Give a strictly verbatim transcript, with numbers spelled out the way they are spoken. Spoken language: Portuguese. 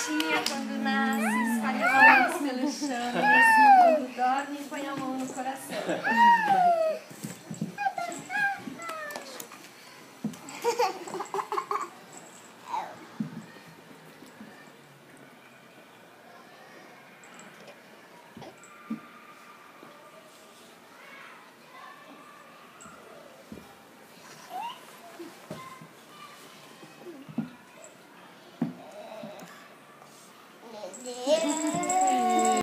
gatinha, quando nasce, espalha os olhos pelo chão, mesmo quando dorme, põe a mão no coração.